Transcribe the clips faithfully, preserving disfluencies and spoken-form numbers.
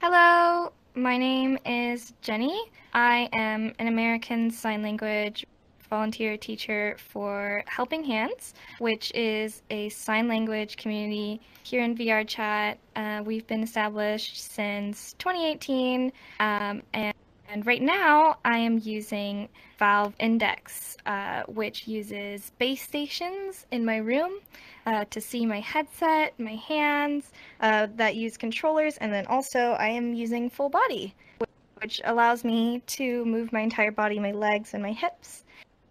Hello, my name is Jenny. I am an American Sign Language volunteer teacher for Helping Hands, which is a sign language community here in V R Chat. Uh, we've been established since twenty eighteen, um, and, and right now I am using Valve Index, uh, which uses base stations in my room uh, to see my headset, my hands, uh, that use controllers, and then also I am using full body, which allows me to move my entire body, my legs, and my hips.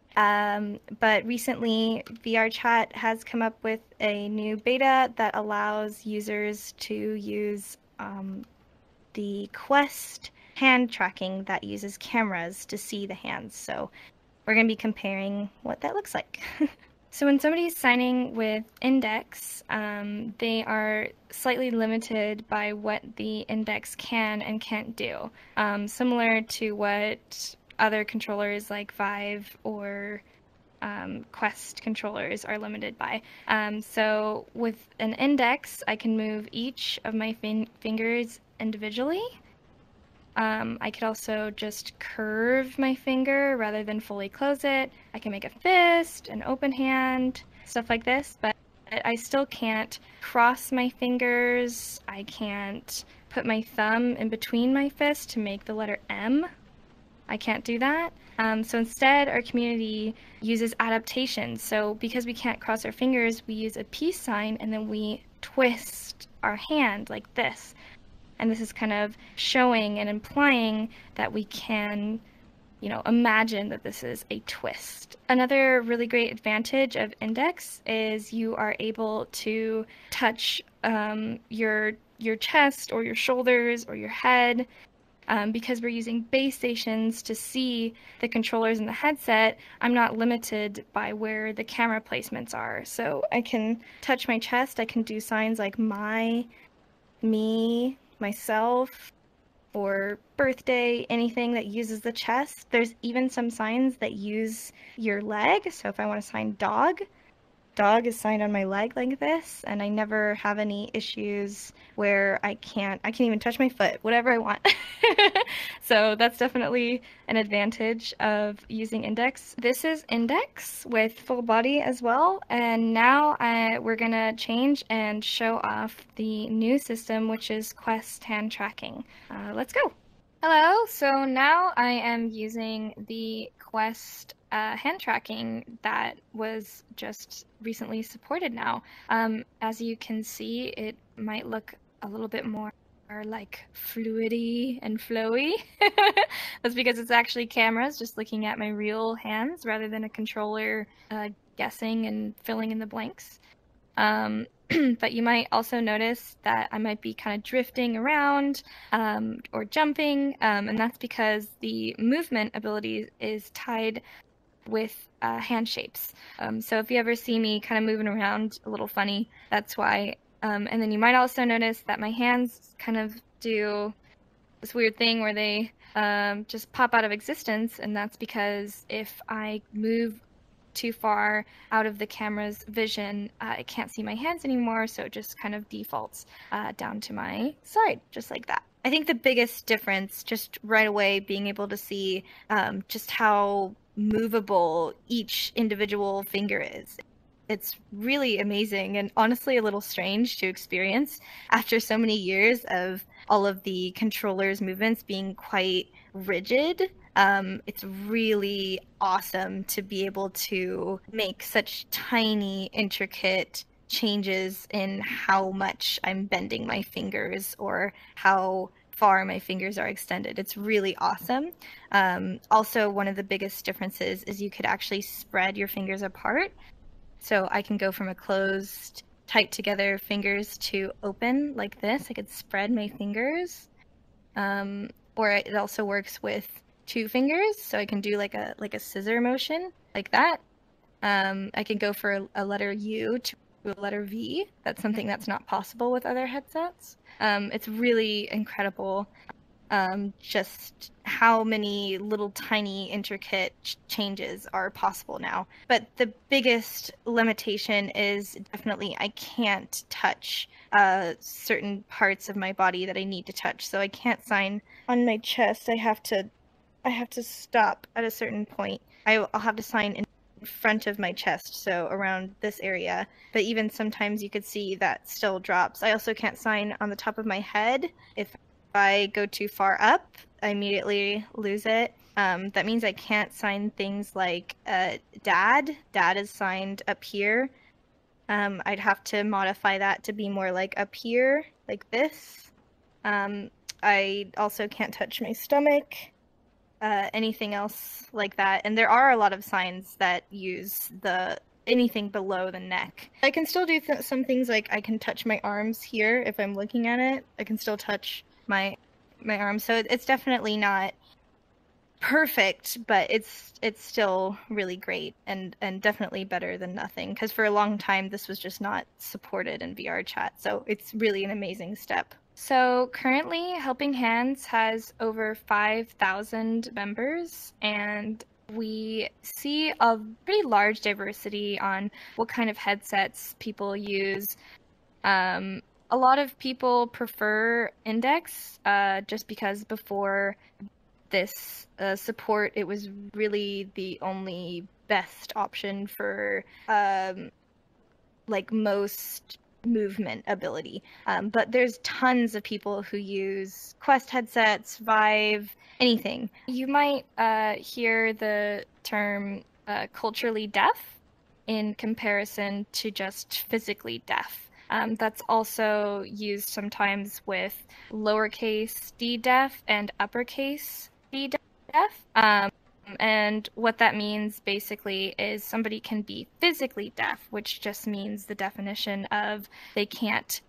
Um, but recently, VRChat has come up with a new beta that allows users to use um, the Quest hand tracking that uses cameras to see the hands. So we're going to be comparing what that looks like. So when somebody's signing with Index, um, they are slightly limited by what the Index can and can't do, um, similar to what other controllers like Vive or um, Quest controllers are limited by. Um, so with an Index, I can move each of my fin fingers individually. Um, I could also just curve my finger rather than fully close it. I can make a fist, an open hand, stuff like this, but I still can't cross my fingers. I can't put my thumb in between my fist to make the letter M. I can't do that. Um, so instead, our community uses adaptations. So because we can't cross our fingers, we use a peace sign and then we twist our hand like this. And this is kind of showing and implying that we can, you know, imagine that this is a twist. Another really great advantage of Index is you are able to touch um, your your chest or your shoulders or your head. Um, because we're using base stations to see the controllers in the headset, I'm not limited by where the camera placements are. So I can touch my chest, I can do signs like my, me, myself, or birthday, anything that uses the chest. There's even some signs that use your leg. So if I want to sign dog, dog is signed on my leg like this, and I never have any issues where I can't, I can even touch my foot, whatever I want. So that's definitely an advantage of using Index. This is Index with full body as well, and now I, we're gonna change and show off the new system, which is Quest hand tracking. Uh, let's go. Hello, so now I am using the Quest uh, hand tracking that was just recently supported now. Um, as you can see, it might look a little bit more like fluidy and flowy. That's because it's actually cameras just looking at my real hands rather than a controller uh, guessing and filling in the blanks. Um, but you might also notice that I might be kind of drifting around um, or jumping, um, and that's because the movement ability is tied with uh, hand shapes. Um, so if you ever see me kind of moving around a little funny, that's why. Um, and then you might also notice that my hands kind of do this weird thing where they um, just pop out of existence, and that's because if I move too far out of the camera's vision, uh, I can't see my hands anymore, so it just kind of defaults uh, down to my side, just like that. I think the biggest difference, just right away, being able to see um, just how movable each individual finger is. It's really amazing and honestly a little strange to experience after so many years of all of the controller's movements being quite rigid. Um, it's really awesome to be able to make such tiny, intricate changes in how much I'm bending my fingers or how far my fingers are extended. It's really awesome. Um, also, one of the biggest differences is you could actually spread your fingers apart. So I can go from a closed, tight together fingers to open like this. I could spread my fingers. Um, or it also works with two fingers, so I can do like a like a scissor motion like that. Um, I can go for a, a letter U to a letter V. That's something that's not possible with other headsets. Um, it's really incredible. um, just how many little tiny intricate ch- changes are possible now. But the biggest limitation is definitely I can't touch uh, certain parts of my body that I need to touch. So I can't sign on my chest. I have to I have to stop at a certain point. I, I'll have to sign in front of my chest, so around this area. But even sometimes you could see that still drops. I also can't sign on the top of my head. If I go too far up, I immediately lose it. Um, that means I can't sign things like uh, dad. Dad is signed up here. Um, I'd have to modify that to be more like up here, like this. Um, I also can't touch my stomach. Uh, anything else like that. And there are a lot of signs that use the anything below the neck. I can still do th- some things like I can touch my arms here if I'm looking at it. I can still touch my my arms. So it's definitely not perfect, but it's it's still really great and and definitely better than nothing, because for a long time this was just not supported in V R chat. So it's really an amazing step. So currently, Helping Hands has over five thousand members, and we see a pretty large diversity on what kind of headsets people use. Um, a lot of people prefer Index, uh, just because before this uh, support, it was really the only best option for um, like most movement ability. Um, but there's tons of people who use Quest headsets, Vive, anything. You might uh, hear the term uh, culturally deaf in comparison to just physically deaf. Um, that's also used sometimes with lowercase d deaf and uppercase d deaf. Um, and what that means basically is somebody can be physically deaf, which just means the definition of they can't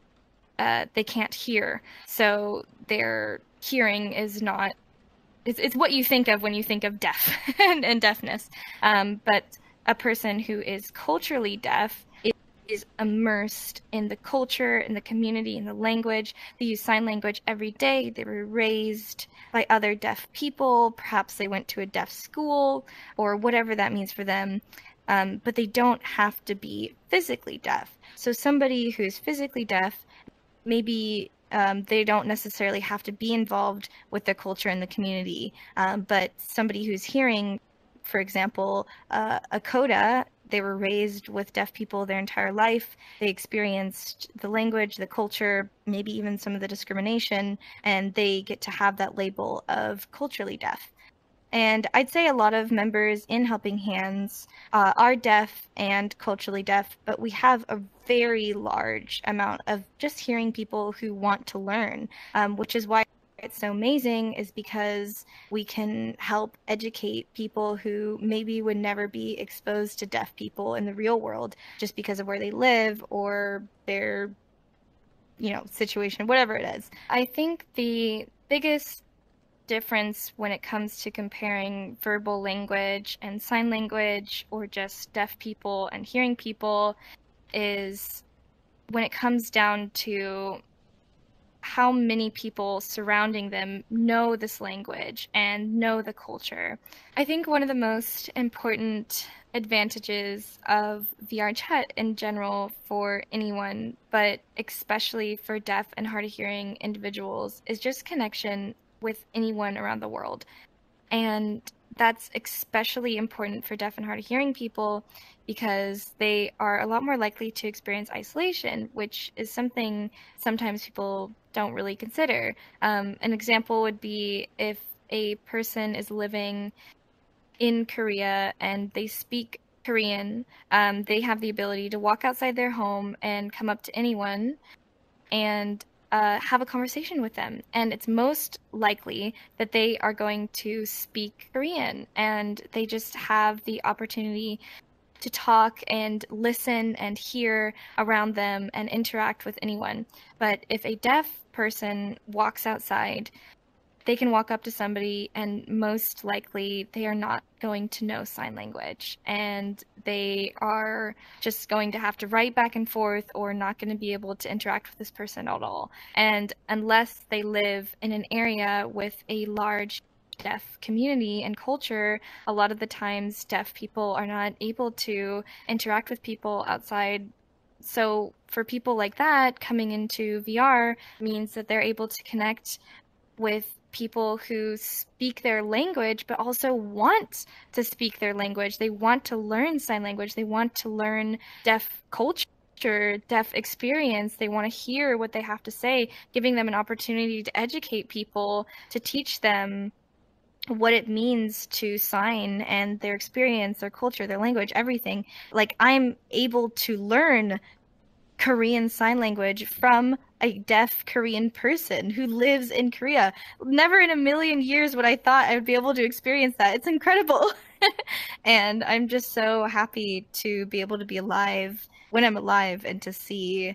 uh, they can't hear. So their hearing is not it's, it's what you think of when you think of deaf and, and deafness. Um, but a person who is culturally deaf is, is immersed in the culture, in the community, in the language. They use sign language every day. They were raised by other deaf people. Perhaps they went to a deaf school or whatever that means for them. Um, but they don't have to be physically deaf. So somebody who's physically deaf, maybe um, they don't necessarily have to be involved with the culture and the community. Um, but somebody who's hearing, for example, uh, a coda, they were raised with deaf people their entire life. They experienced the language, the culture, maybe even some of the discrimination, and they get to have that label of culturally deaf. And I'd say a lot of members in Helping Hands uh, are deaf and culturally deaf, but we have a very large amount of just hearing people who want to learn, um, which is why it's so amazing, is because we can help educate people who maybe would never be exposed to deaf people in the real world just because of where they live or their, you know, situation, whatever it is. I think the biggest difference when it comes to comparing verbal language and sign language or just deaf people and hearing people is when it comes down to how many people surrounding them know this language and know the culture. I think one of the most important advantages of V R chat in general for anyone, but especially for deaf and hard of hearing individuals, is just connection with anyone around the world. And that's especially important for deaf and hard of hearing people because they are a lot more likely to experience isolation, which is something sometimes people don't really consider. Um, an example would be if a person is living in Korea and they speak Korean, um, they have the ability to walk outside their home and come up to anyone and uh, have a conversation with them. And it's most likely that they are going to speak Korean, and they just have the opportunity to talk and listen and hear around them and interact with anyone. But if a deaf person walks outside, they can walk up to somebody and most likely they are not going to know sign language, and they are just going to have to write back and forth or not going to be able to interact with this person at all. And unless they live in an area with a large deaf community and culture, a lot of the times deaf people are not able to interact with people outside. So for people like that, coming into V R means that they're able to connect with people who speak their language, but also want to speak their language. They want to learn sign language. They want to learn deaf culture, deaf experience. They want to hear what they have to say, giving them an opportunity to educate people, to teach them what it means to sign and their experience, their culture, their language, everything. Like, I'm able to learn Korean Sign Language from a deaf Korean person who lives in Korea. Never in a million years would I thought I would be able to experience that. It's incredible. And I'm just so happy to be able to be alive when I'm alive and to see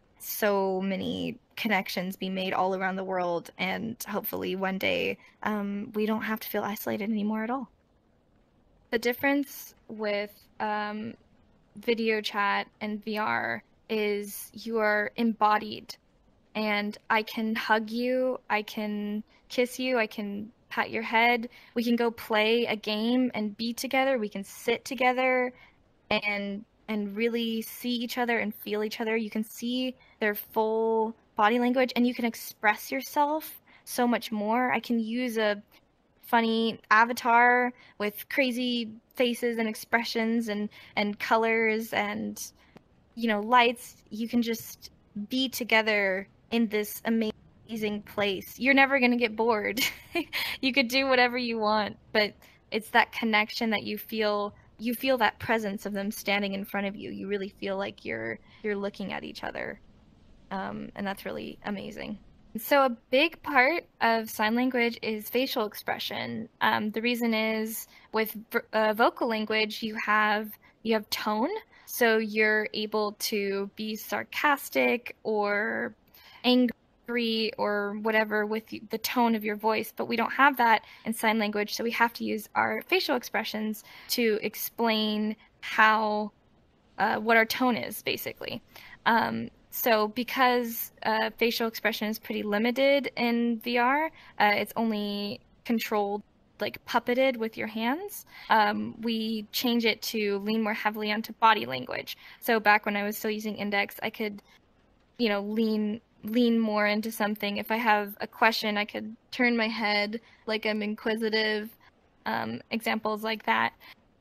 so many connections be made all around the world. And hopefully one day um, we don't have to feel isolated anymore at all. The difference with um, video chat and V R is you are embodied, and I can hug you, I can kiss you, I can pat your head, we can go play a game and be together, we can sit together and and really see each other and feel each other. You can see their full body language and you can express yourself so much more. I can use a funny avatar with crazy faces and expressions and and colors and, you know, lights. You can just be together in this amazing place. You're never going to get bored. You could do whatever you want, but it's that connection that you feel. You feel that presence of them standing in front of you. You really feel like you're you're looking at each other, um, and that's really amazing. So a big part of sign language is facial expression. Um, the reason is with uh, vocal language, you have you have tone. So you're able to be sarcastic or angry or whatever with the tone of your voice, but we don't have that in sign language, so we have to use our facial expressions to explain how, uh, what our tone is, basically. Um, so because uh, facial expression is pretty limited in V R, uh, it's only controlled, like puppeted with your hands, um, we change it to lean more heavily onto body language. So back when I was still using Index, I could, you know, lean lean more into something. If I have a question, I could turn my head like I'm inquisitive, um, examples like that.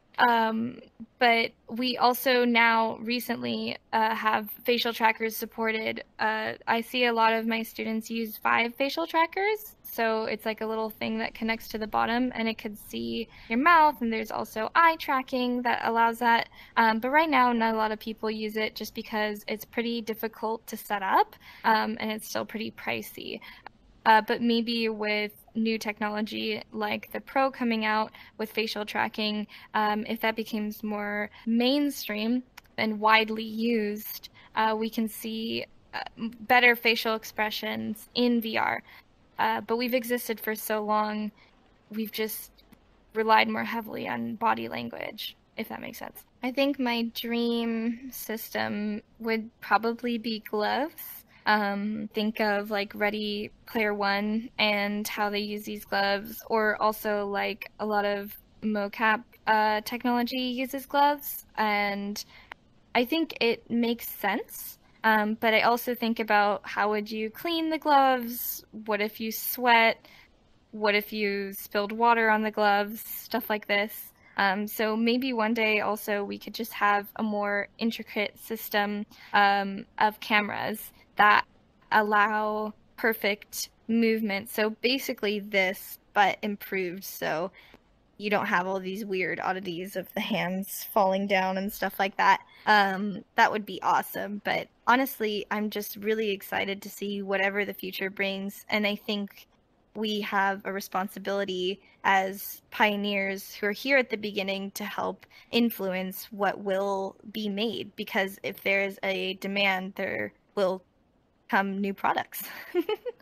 Um, but we also now recently uh, have facial trackers supported. Uh, I see a lot of my students use Vive facial trackers. So it's like a little thing that connects to the bottom and it could see your mouth, and there's also eye tracking that allows that. Um, but right now, not a lot of people use it just because it's pretty difficult to set up, um, and it's still pretty pricey. Uh, but maybe with new technology like the Pro coming out with facial tracking, um, if that becomes more mainstream and widely used, uh, we can see uh, better facial expressions in V R. Uh, but we've existed for so long, we've just relied more heavily on body language, if that makes sense. I think my dream system would probably be gloves. Um, think of like Ready Player One and how they use these gloves, or also like a lot of mocap uh, technology uses gloves, and I think it makes sense. Um, but I also think about how would you clean the gloves? What if you sweat? What if you spilled water on the gloves? Stuff like this. Um, so maybe one day also we could just have a more intricate system um, of cameras that allow perfect movement. So basically this, but improved. So you don't have all these weird oddities of the hands falling down and stuff like that. Um, that would be awesome. But honestly, I'm just really excited to see whatever the future brings. And I think we have a responsibility as pioneers who are here at the beginning to help influence what will be made. Because if there's a demand, there will come new products.